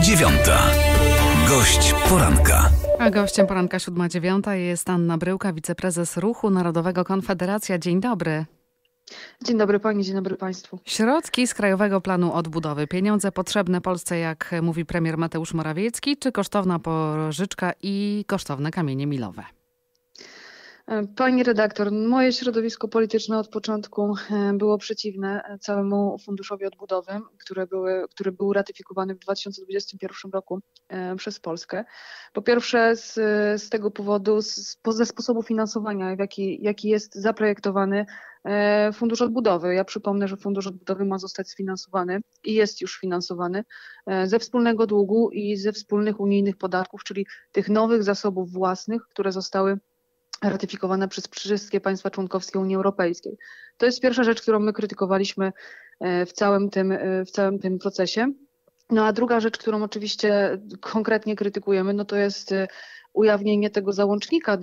7:09. Gość poranka. A gościem poranka 7:09 jest Anna Bryłka, wiceprezes Ruchu Narodowego Konfederacja. Dzień dobry. Dzień dobry pani, dzień dobry państwu. Środki z Krajowego Planu Odbudowy. Pieniądze potrzebne Polsce, jak mówi premier Mateusz Morawiecki, czy kosztowna pożyczka i kosztowne kamienie milowe? Pani redaktor, moje środowisko polityczne od początku było przeciwne całemu Funduszowi Odbudowy, który był ratyfikowany w 2021 roku przez Polskę. Po pierwsze z tego powodu, ze sposobu finansowania, jaki jest zaprojektowany Fundusz Odbudowy. Ja przypomnę, że Fundusz Odbudowy ma zostać sfinansowany i jest już finansowany ze wspólnego długu i ze wspólnych unijnych podatków, czyli tych nowych zasobów własnych, które zostały ratyfikowane przez wszystkie państwa członkowskie Unii Europejskiej. To jest pierwsza rzecz, którą my krytykowaliśmy w całym tym procesie. No a druga rzecz, którą oczywiście konkretnie krytykujemy, no to jest ujawnienie tego załącznika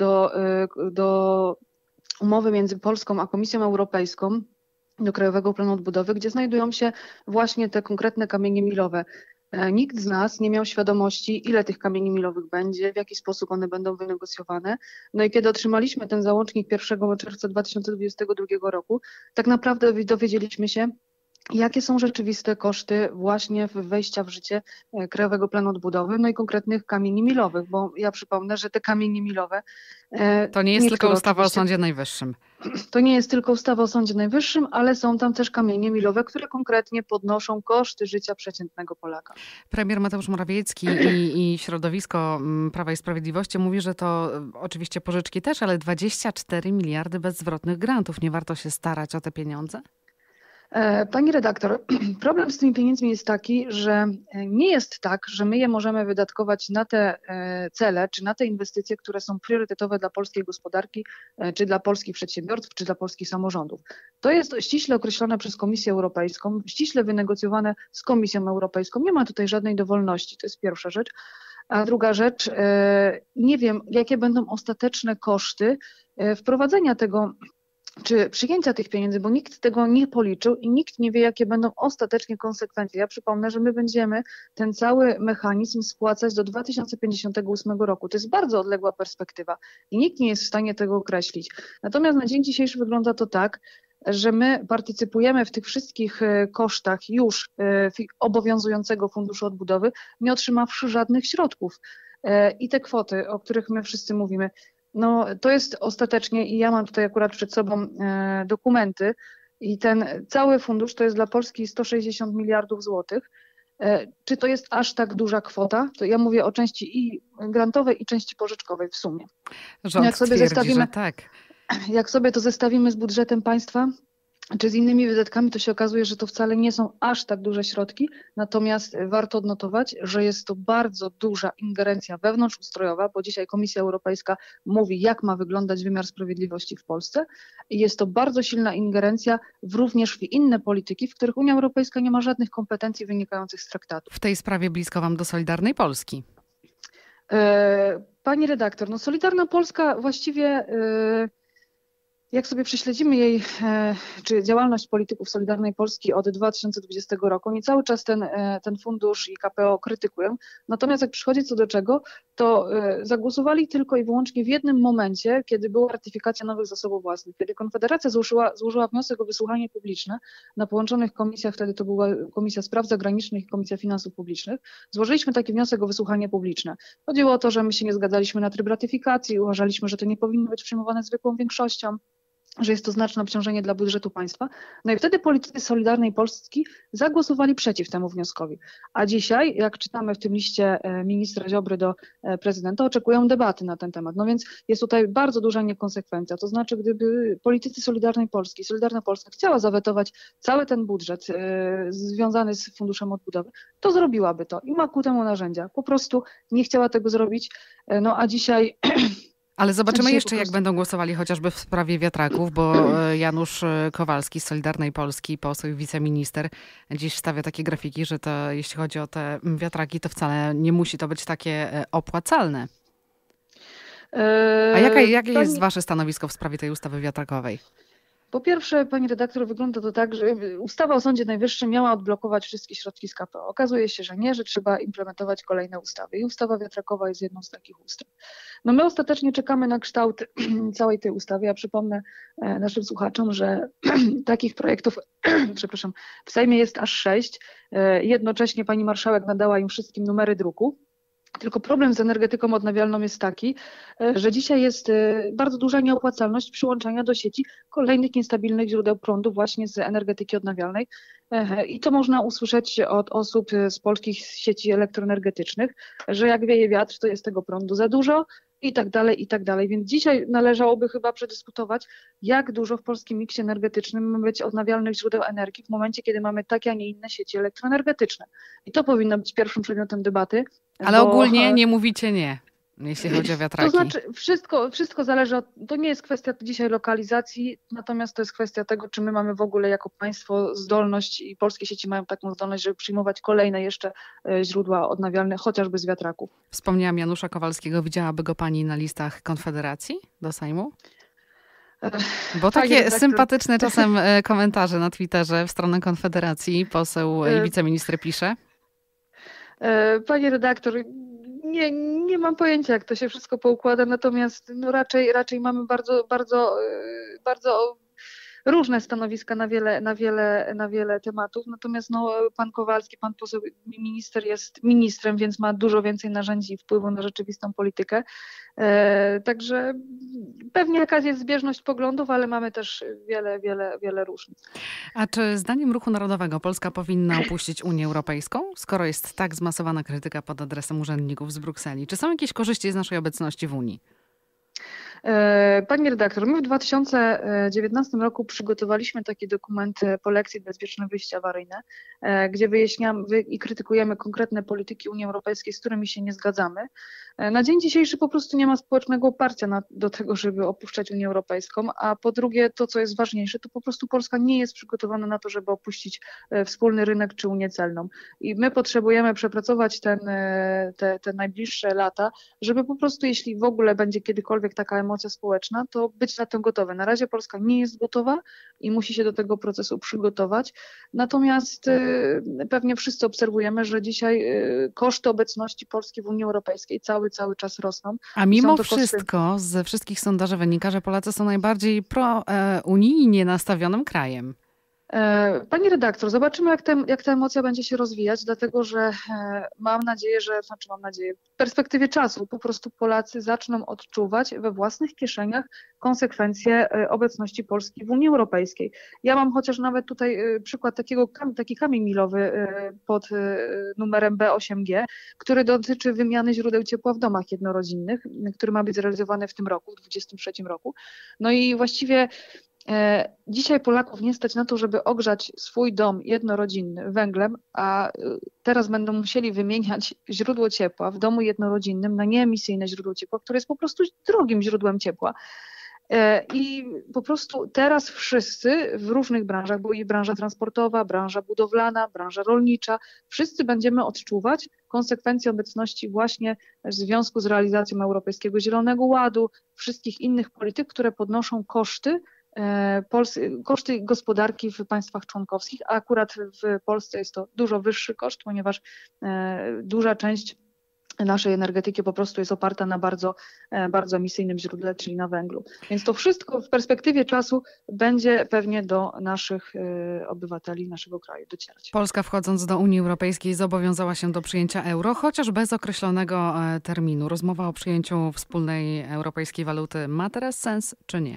do umowy między Polską a Komisją Europejską, do Krajowego Planu Odbudowy, gdzie znajdują się właśnie te konkretne kamienie milowe. Nikt z nas nie miał świadomości, ile tych kamieni milowych będzie, w jaki sposób one będą wynegocjowane. No i kiedy otrzymaliśmy ten załącznik 1 czerwca 2022 roku, tak naprawdę dowiedzieliśmy się, jakie są rzeczywiste koszty właśnie wejścia w życie Krajowego Planu Odbudowy, no i konkretnych kamieni milowych, bo ja przypomnę, że te kamienie milowe... To nie jest tylko ustawa o Sądzie Najwyższym. To nie jest tylko ustawa o Sądzie Najwyższym, ale są tam też kamienie milowe, które konkretnie podnoszą koszty życia przeciętnego Polaka. Premier Mateusz Morawiecki i środowisko Prawa i Sprawiedliwości mówi, że to oczywiście pożyczki też, ale 24 miliardy bezzwrotnych grantów. Nie warto się starać o te pieniądze? Pani redaktor, problem z tymi pieniędzmi jest taki, że nie jest tak, że my je możemy wydatkować na te cele, czy na te inwestycje, które są priorytetowe dla polskiej gospodarki, czy dla polskich przedsiębiorców, czy dla polskich samorządów. To jest ściśle określone przez Komisję Europejską, ściśle wynegocjowane z Komisją Europejską. Nie ma tutaj żadnej dowolności, to jest pierwsza rzecz. A druga rzecz, nie wiem, jakie będą ostateczne koszty wprowadzenia tego, czy przyjęcia tych pieniędzy, bo nikt tego nie policzył i nikt nie wie, jakie będą ostatecznie konsekwencje. Ja przypomnę, że my będziemy ten cały mechanizm spłacać do 2058 roku. To jest bardzo odległa perspektywa i nikt nie jest w stanie tego określić. Natomiast na dzień dzisiejszy wygląda to tak, że my partycypujemy w tych wszystkich kosztach już obowiązującego Funduszu Odbudowy, nie otrzymawszy żadnych środków. I te kwoty, o których my wszyscy mówimy, no to jest ostatecznie, i ja mam tutaj akurat przed sobą dokumenty, i ten cały fundusz to jest dla Polski 160 miliardów złotych. Czy to jest aż tak duża kwota? To ja mówię o części i grantowej, i części pożyczkowej w sumie. Rząd jak sobie twierdzi, że tak. Jak sobie to zestawimy z budżetem państwa, czy z innymi wydatkami, to się okazuje, że to wcale nie są aż tak duże środki, natomiast warto odnotować, że jest to bardzo duża ingerencja wewnątrzustrojowa, bo dzisiaj Komisja Europejska mówi, jak ma wyglądać wymiar sprawiedliwości w Polsce i jest to bardzo silna ingerencja również w inne polityki, w których Unia Europejska nie ma żadnych kompetencji wynikających z traktatu. W tej sprawie blisko wam do Solidarnej Polski. Pani redaktor, no Solidarna Polska właściwie... Jak sobie prześledzimy jej, czy działalność polityków Solidarnej Polski od 2020 roku, oni cały czas ten fundusz i KPO krytykują. Natomiast jak przychodzi co do czego, to zagłosowali tylko i wyłącznie w jednym momencie, kiedy była ratyfikacja nowych zasobów własnych. Kiedy Konfederacja złożyła wniosek o wysłuchanie publiczne na połączonych komisjach, wtedy to była Komisja Spraw Zagranicznych i Komisja Finansów Publicznych, złożyliśmy taki wniosek o wysłuchanie publiczne. Chodziło o to, że my się nie zgadzaliśmy na tryb ratyfikacji, uważaliśmy, że to nie powinno być przyjmowane zwykłą większością, że jest to znaczne obciążenie dla budżetu państwa. No i wtedy politycy Solidarnej Polski zagłosowali przeciw temu wnioskowi. A dzisiaj, jak czytamy w tym liście ministra Ziobry do prezydenta, oczekują debaty na ten temat. No więc jest tutaj bardzo duża niekonsekwencja. To znaczy, gdyby politycy Solidarnej Polski, Solidarna Polska chciała zawetować cały ten budżet związany z Funduszem Odbudowy, to zrobiłaby to i ma ku temu narzędzia. Po prostu nie chciała tego zrobić. No a dzisiaj... Ale zobaczymy jeszcze, jak będą głosowali chociażby w sprawie wiatraków, bo Janusz Kowalski z Solidarnej Polski, poseł i wiceminister, dziś stawia takie grafiki, że to jeśli chodzi o te wiatraki, to wcale nie musi to być takie opłacalne. A jakie jest wasze stanowisko w sprawie tej ustawy wiatrakowej? Po pierwsze, pani redaktor, wygląda to tak, że ustawa o Sądzie Najwyższym miała odblokować wszystkie środki z KPO. Okazuje się, że nie, że trzeba implementować kolejne ustawy i ustawa wiatrakowa jest jedną z takich ustaw. No my ostatecznie czekamy na kształt całej tej ustawy. Ja przypomnę naszym słuchaczom, że takich projektów, przepraszam, w Sejmie jest aż 6. Jednocześnie pani marszałek nadała im wszystkim numery druku. Tylko problem z energetyką odnawialną jest taki, że dzisiaj jest bardzo duża nieopłacalność przyłączania do sieci kolejnych niestabilnych źródeł prądu właśnie z energetyki odnawialnej. I to można usłyszeć od osób z polskich sieci elektroenergetycznych, że jak wieje wiatr, to jest tego prądu za dużo i tak dalej, i tak dalej. Więc dzisiaj należałoby chyba przedyskutować, jak dużo w polskim miksie energetycznym ma być odnawialnych źródeł energii w momencie, kiedy mamy takie, a nie inne sieci elektroenergetyczne. I to powinno być pierwszym przedmiotem debaty. Ale ogólnie nie mówicie nie, jeśli chodzi o wiatraki. To znaczy wszystko zależy to nie jest kwestia dzisiaj lokalizacji, natomiast to jest kwestia tego, czy my mamy w ogóle jako państwo zdolność i polskie sieci mają taką zdolność, żeby przyjmować kolejne jeszcze źródła odnawialne, chociażby z wiatraków. Wspomniałam Janusza Kowalskiego. Widziałaby go pani na listach Konfederacji do Sejmu? Bo takie sympatyczne czasem komentarze na Twitterze w stronę Konfederacji poseł i wiceminister pisze. Pani redaktor, nie mam pojęcia, jak to się wszystko poukłada, natomiast no raczej mamy bardzo różne stanowiska na wiele tematów, natomiast no, pan Kowalski, pan poseł minister jest ministrem, więc ma dużo więcej narzędzi i wpływu na rzeczywistą politykę. Także pewnie jakaś jest zbieżność poglądów, ale mamy też wiele różnic. A czy zdaniem Ruchu Narodowego Polska powinna opuścić Unię Europejską, skoro jest tak zmasowana krytyka pod adresem urzędników z Brukseli? Czy są jakieś korzyści z naszej obecności w Unii? Pani redaktor, my w 2019 roku przygotowaliśmy taki dokument Polexit Bezpieczne wyjście awaryjne, gdzie wyjaśniamy i krytykujemy konkretne polityki Unii Europejskiej, z którymi się nie zgadzamy. Na dzień dzisiejszy po prostu nie ma społecznego oparcia do tego, żeby opuszczać Unię Europejską, a po drugie to, co jest ważniejsze, to po prostu Polska nie jest przygotowana na to, żeby opuścić wspólny rynek czy Unię celną. I my potrzebujemy przepracować te najbliższe lata, żeby po prostu, jeśli w ogóle będzie kiedykolwiek taka emocja społeczna, to być na to gotowe. Na razie Polska nie jest gotowa i musi się do tego procesu przygotować. Natomiast pewnie wszyscy obserwujemy, że dzisiaj koszty obecności Polski w Unii Europejskiej cały czas rosną. A mimo wszystko ze wszystkich sondaży wynika, że Polacy są najbardziej pro-unijnie nastawionym krajem. Pani redaktor, zobaczymy, jak ta emocja będzie się rozwijać, dlatego że mam nadzieję, w perspektywie czasu po prostu Polacy zaczną odczuwać we własnych kieszeniach konsekwencje obecności Polski w Unii Europejskiej. Ja mam chociaż nawet tutaj przykład taki kamień milowy pod numerem B8G, który dotyczy wymiany źródeł ciepła w domach jednorodzinnych, który ma być zrealizowany w tym roku, w 2023 roku. No i właściwie dzisiaj Polaków nie stać na to, żeby ogrzać swój dom jednorodzinny węglem, a teraz będą musieli wymieniać źródło ciepła w domu jednorodzinnym na nieemisyjne źródło ciepła, które jest po prostu drogim źródłem ciepła. I po prostu teraz wszyscy w różnych branżach, bo i branża transportowa, branża budowlana, branża rolnicza, wszyscy będziemy odczuwać konsekwencje obecności właśnie w związku z realizacją Europejskiego Zielonego Ładu, wszystkich innych polityk, które podnoszą koszty gospodarki w państwach członkowskich, a akurat w Polsce jest to dużo wyższy koszt, ponieważ duża część naszej energetyki po prostu jest oparta na bardzo emisyjnym źródle, czyli na węglu. Więc to wszystko w perspektywie czasu będzie pewnie do naszych obywateli, naszego kraju docierać. Polska, wchodząc do Unii Europejskiej, zobowiązała się do przyjęcia euro, chociaż bez określonego terminu. Rozmowa o przyjęciu wspólnej europejskiej waluty ma teraz sens, czy nie?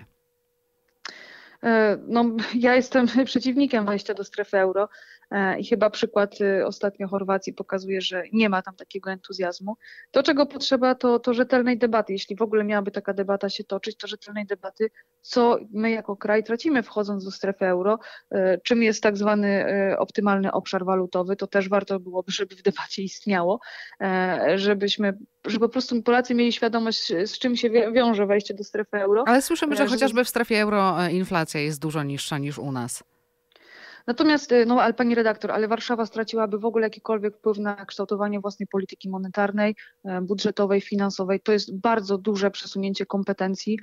No, ja jestem przeciwnikiem wejścia do strefy euro i chyba przykład ostatnio Chorwacji pokazuje, że nie ma tam takiego entuzjazmu. To, czego potrzeba, to rzetelnej debaty. Jeśli w ogóle miałaby taka debata się toczyć, to rzetelnej debaty, co my jako kraj tracimy wchodząc do strefy euro, czym jest tak zwany optymalny obszar walutowy, to też warto byłoby, żeby w debacie istniało, żeby po prostu Polacy mieli świadomość, z czym się wiąże wejście do strefy euro. Ale słyszymy, że chociażby w strefie euro inflacja jest dużo niższa niż u nas. Natomiast, no ale pani redaktor, ale Warszawa straciłaby w ogóle jakikolwiek wpływ na kształtowanie własnej polityki monetarnej, budżetowej, finansowej. To jest bardzo duże przesunięcie kompetencji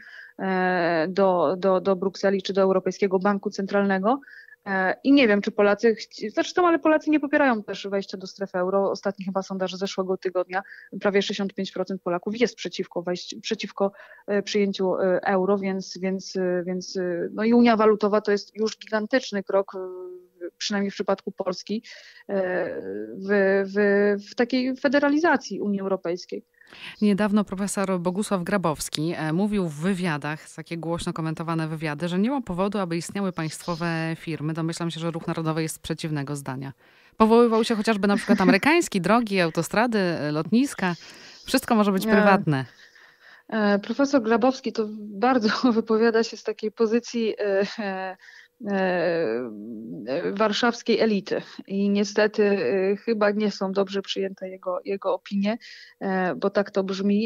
do Brukseli czy do Europejskiego Banku Centralnego. I nie wiem, czy Polacy, zresztą, ale Polacy nie popierają też wejścia do strefy euro. Ostatni chyba sondaż z zeszłego tygodnia, prawie 65% Polaków jest przeciwko przyjęciu euro, więc no i Unia Walutowa to jest już gigantyczny krok, przynajmniej w przypadku Polski, w takiej federalizacji Unii Europejskiej. Niedawno profesor Bogusław Grabowski mówił w wywiadach, takie głośno komentowane wywiady, że nie ma powodu, aby istniały państwowe firmy. Domyślam się, że Ruch Narodowy jest przeciwnego zdania. Powoływał się chociażby na przykład amerykański, drogi, autostrady, lotniska. Wszystko może być prywatne. Profesor Grabowski to bardzo wypowiada się z takiej pozycji warszawskiej elity i niestety chyba nie są dobrze przyjęte jego opinie, bo tak to brzmi.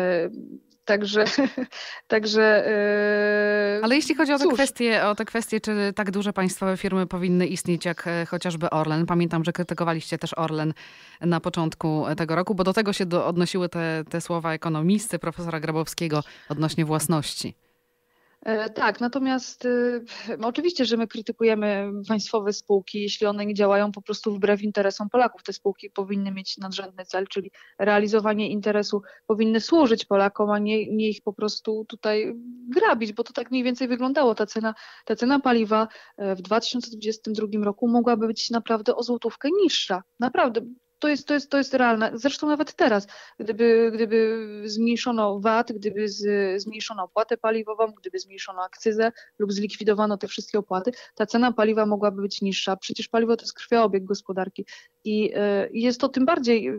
Także. Ale jeśli chodzi o te kwestie, czy tak duże państwowe firmy powinny istnieć jak chociażby Orlen? Pamiętam, że krytykowaliście też Orlen na początku tego roku, bo do tego się odnosiły te słowa ekonomisty, profesora Grabowskiego odnośnie własności. Tak, natomiast oczywiście, że my krytykujemy państwowe spółki, jeśli one nie działają po prostu wbrew interesom Polaków. Te spółki powinny mieć nadrzędny cel, czyli realizowanie interesu, powinny służyć Polakom, a nie ich po prostu tutaj grabić, bo to tak mniej więcej wyglądało. Ta cena paliwa w 2022 roku mogłaby być naprawdę o złotówkę niższa. Naprawdę. To jest realne. Zresztą nawet teraz, gdyby zmniejszono VAT, gdyby zmniejszono opłatę paliwową, gdyby zmniejszono akcyzę lub zlikwidowano te wszystkie opłaty, ta cena paliwa mogłaby być niższa. Przecież paliwo to jest krwiobieg gospodarki i jest to tym bardziej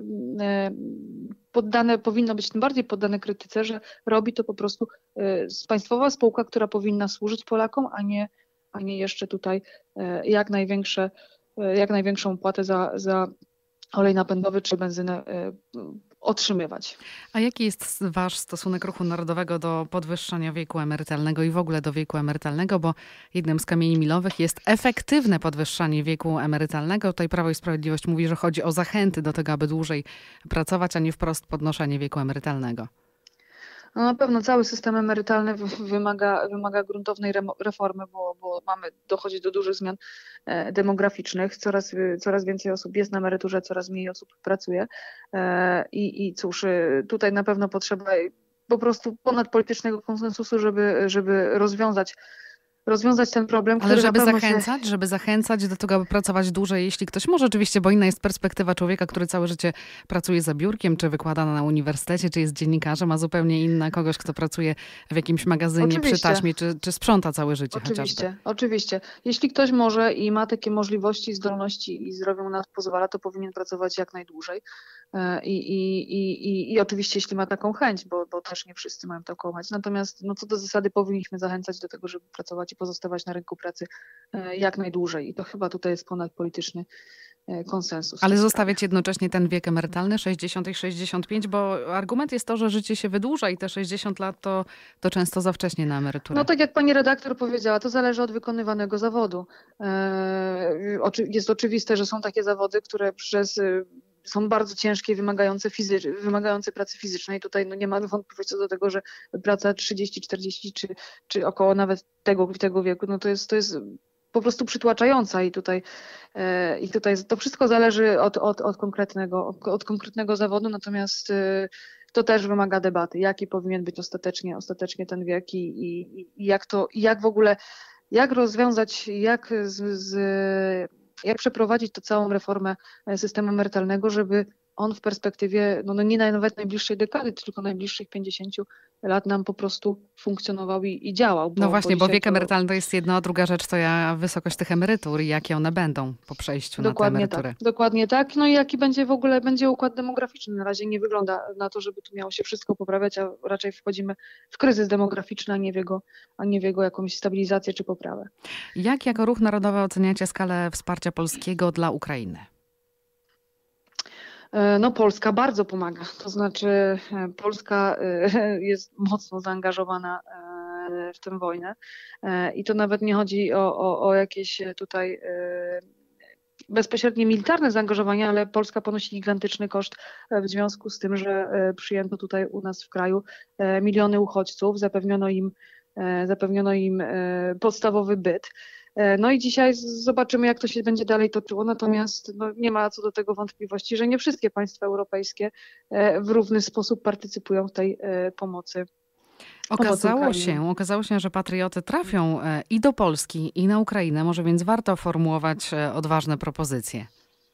powinno być tym bardziej poddane krytyce, że robi to po prostu państwowa spółka, która powinna służyć Polakom, a nie jeszcze tutaj jak największą opłatę za olej napędowy czy benzynę otrzymywać. A jaki jest wasz stosunek Ruchu Narodowego do podwyższania wieku emerytalnego i w ogóle do wieku emerytalnego, bo jednym z kamieni milowych jest efektywne podwyższanie wieku emerytalnego. Tutaj Prawo i Sprawiedliwość mówi, że chodzi o zachęty do tego, aby dłużej pracować, a nie wprost podnoszenie wieku emerytalnego. No na pewno cały system emerytalny wymaga gruntownej reformy, bo dochodzi do dużych zmian demograficznych. Coraz więcej osób jest na emeryturze, coraz mniej osób pracuje. I cóż, tutaj na pewno potrzeba po prostu ponadpolitycznego konsensusu, żeby rozwiązać ten problem. Ale żeby zachęcać do tego, aby pracować dłużej, jeśli ktoś może oczywiście, bo inna jest perspektywa człowieka, który całe życie pracuje za biurkiem, czy wykłada na uniwersytecie, czy jest dziennikarzem, a zupełnie inna kogoś, kto pracuje w jakimś magazynie przy taśmie, czy sprząta całe życie chociażby. Oczywiście. Jeśli ktoś może i ma takie możliwości, zdolności i zdrowie mu nas pozwala, to powinien pracować jak najdłużej. I oczywiście, jeśli ma taką chęć, bo też nie wszyscy mają taką chęć. Natomiast co do zasady powinniśmy zachęcać do tego, żeby pracować i pozostawać na rynku pracy jak najdłużej. I to chyba tutaj jest ponadpolityczny konsensus. Ale zostawiać jednocześnie ten wiek emerytalny 60 i 65, bo argument jest to, że życie się wydłuża i te 60 lat to często za wcześnie na emeryturę. No tak jak pani redaktor powiedziała, to zależy od wykonywanego zawodu. Jest oczywiste, że są takie zawody, które są bardzo ciężkie, wymagające pracy fizycznej. Tutaj nie ma wątpliwości co do tego, że praca 30, 40 czy około nawet tego wieku, to jest po prostu przytłaczająca i tutaj to wszystko zależy od konkretnego zawodu, jak to też wymaga debaty, jaki powinien być ostatecznie ten wiek i jak w ogóle, jak rozwiązać, jak przeprowadzić tę całą reformę systemu emerytalnego, żeby on w perspektywie nie nawet najbliższej dekady, tylko najbliższych 50 lat nam po prostu funkcjonował i działał. Bo wiek emerytalny to jest jedna, a druga rzecz to wysokość tych emerytur i jakie one będą po przejściu na tę emeryturę. Dokładnie tak. No i jaki będzie układ demograficzny. Na razie nie wygląda na to, żeby tu miało się wszystko poprawiać, a raczej wchodzimy w kryzys demograficzny, a nie w jego jakąś stabilizację czy poprawę. Jak jako Ruch Narodowy oceniacie skalę wsparcia polskiego dla Ukrainy? Polska bardzo pomaga. To znaczy Polska jest mocno zaangażowana w tę wojnę. I to nawet nie chodzi o jakieś tutaj bezpośrednie militarne zaangażowanie, ale Polska ponosi gigantyczny koszt w związku z tym, że przyjęto tutaj u nas w kraju miliony uchodźców, zapewniono im podstawowy byt. No i dzisiaj zobaczymy, jak to się będzie dalej toczyło, natomiast nie ma co do tego wątpliwości, że nie wszystkie państwa europejskie w równy sposób partycypują w tej pomocy. Okazało się, że patrioty trafią i do Polski, i na Ukrainę. Może więc warto formułować odważne propozycje.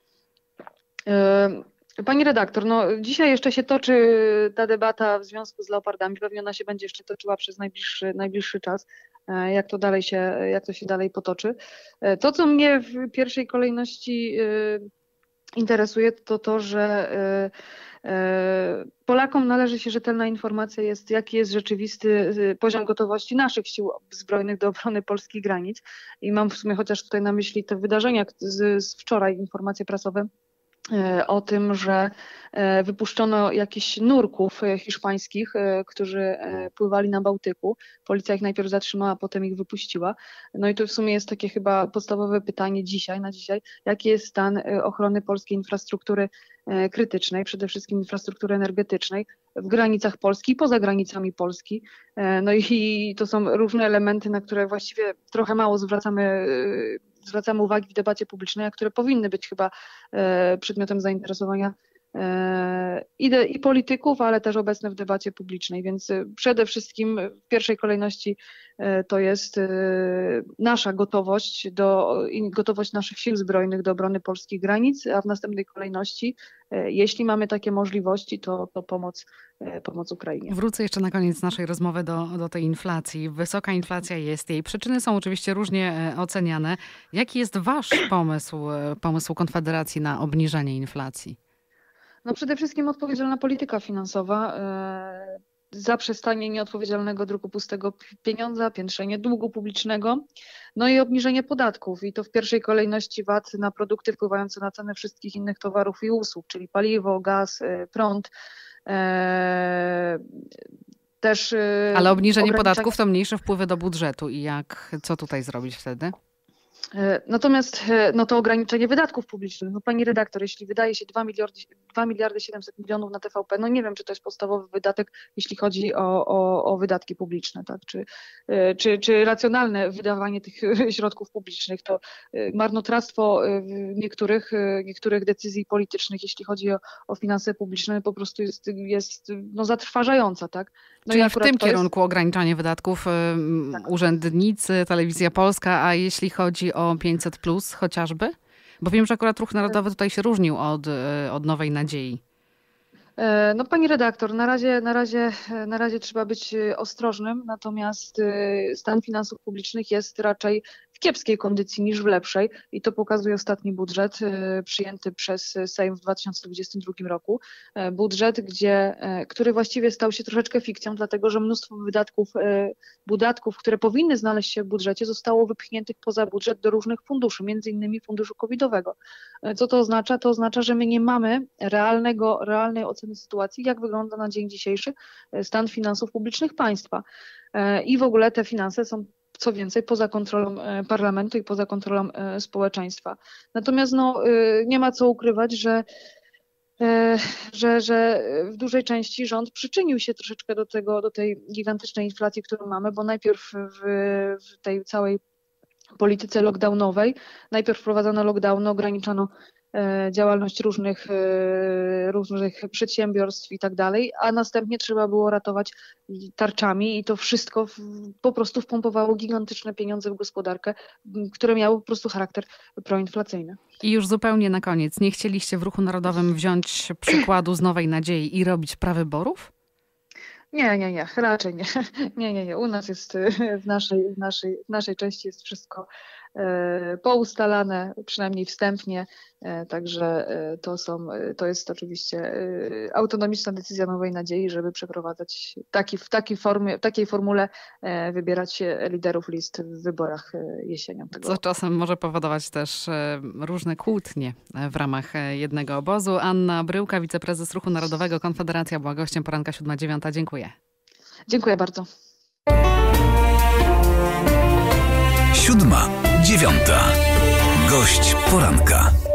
Pani redaktor, dzisiaj jeszcze się toczy ta debata w związku z Leopardami. Pewnie ona się będzie jeszcze toczyła przez najbliższy czas, jak to się dalej potoczy. To, co mnie w pierwszej kolejności interesuje, to to, że Polakom należy się rzetelna informacja, jaki jest rzeczywisty poziom gotowości naszych sił zbrojnych do obrony polskich granic. I mam w sumie chociaż tutaj na myśli te wydarzenia z wczoraj, informacje prasowe o tym, że wypuszczono jakichś nurków hiszpańskich, którzy pływali na Bałtyku. Policja ich najpierw zatrzymała, potem ich wypuściła. No i to w sumie jest takie chyba podstawowe pytanie na dzisiaj, jaki jest stan ochrony polskiej infrastruktury krytycznej, przede wszystkim infrastruktury energetycznej w granicach Polski i poza granicami Polski. No i to są różne elementy, na które właściwie trochę mało zwracamy uwagi w debacie publicznej, a które powinny być chyba przedmiotem zainteresowania i polityków, ale też obecne w debacie publicznej. Więc przede wszystkim w pierwszej kolejności to jest nasza gotowość naszych sił zbrojnych do obrony polskich granic, a w następnej kolejności, jeśli mamy takie możliwości, to pomoc Ukrainie. Wrócę jeszcze na koniec naszej rozmowy do tej inflacji. Wysoka inflacja jest, jej przyczyny są oczywiście różnie oceniane. Jaki jest wasz pomysł Konfederacji na obniżenie inflacji? Przede wszystkim odpowiedzialna polityka finansowa, zaprzestanie nieodpowiedzialnego druku pustego pieniądza, piętrzenie długu publicznego, i obniżenie podatków. I to w pierwszej kolejności VAT na produkty wpływające na cenę wszystkich innych towarów i usług, czyli paliwo, gaz, prąd. Ale obniżenie podatków to mniejsze wpływy do budżetu. I co tutaj zrobić wtedy? Natomiast to ograniczenie wydatków publicznych. Pani redaktor, jeśli wydaje się 2 miliardy 700 milionów na TVP, nie wiem, czy to jest podstawowy wydatek, jeśli chodzi o wydatki publiczne, tak? Czy racjonalne wydawanie tych środków publicznych, to marnotrawstwo niektórych decyzji politycznych, jeśli chodzi o finanse publiczne, po prostu jest zatrważająca, tak? Czyli w tym kierunku ograniczanie wydatków tak. Urzędnicy, Telewizja Polska, a jeśli chodzi o 500+ chociażby? Bo wiem, że akurat Ruch Narodowy tutaj się różnił od Nowej Nadziei. Pani redaktor, na razie trzeba być ostrożnym, natomiast stan finansów publicznych jest raczej w kiepskiej kondycji niż w lepszej i to pokazuje ostatni budżet przyjęty przez Sejm w 2022 roku. Budżet, który właściwie stał się troszeczkę fikcją, dlatego że mnóstwo wydatków, które powinny znaleźć się w budżecie, zostało wypchniętych poza budżet do różnych funduszy, między innymi funduszu covidowego. Co to oznacza? To oznacza, że my nie mamy realnej oceny sytuacji, jak wygląda na dzień dzisiejszy stan finansów publicznych państwa. I w ogóle te finanse są co więcej poza kontrolą parlamentu i poza kontrolą społeczeństwa. Natomiast nie ma co ukrywać, że w dużej części rząd przyczynił się troszeczkę do tej gigantycznej inflacji, którą mamy, bo najpierw w tej całej polityce lockdownowej, najpierw wprowadzono lockdowny, ograniczano działalność różnych przedsiębiorstw i tak dalej, a następnie trzeba było ratować tarczami i to wszystko po prostu wpompowało gigantyczne pieniądze w gospodarkę, które miały po prostu charakter proinflacyjny. I już zupełnie na koniec, nie chcieliście w Ruchu Narodowym wziąć przykładu z Nowej Nadziei i robić prawyborów? Nie, raczej nie. Nie. U nas jest w naszej części jest wszystko poustalane, przynajmniej wstępnie, także to jest oczywiście autonomiczna decyzja Nowej Nadziei, żeby przeprowadzać w takiej formule wybierać liderów list w wyborach jesienią tego roku. Co czasem może powodować też różne kłótnie w ramach jednego obozu. Anna Bryłka, wiceprezes Ruchu Narodowego, Konfederacja, była gościem poranka 7-9. Dziękuję. Dziękuję bardzo. 7, 9. Gość poranka.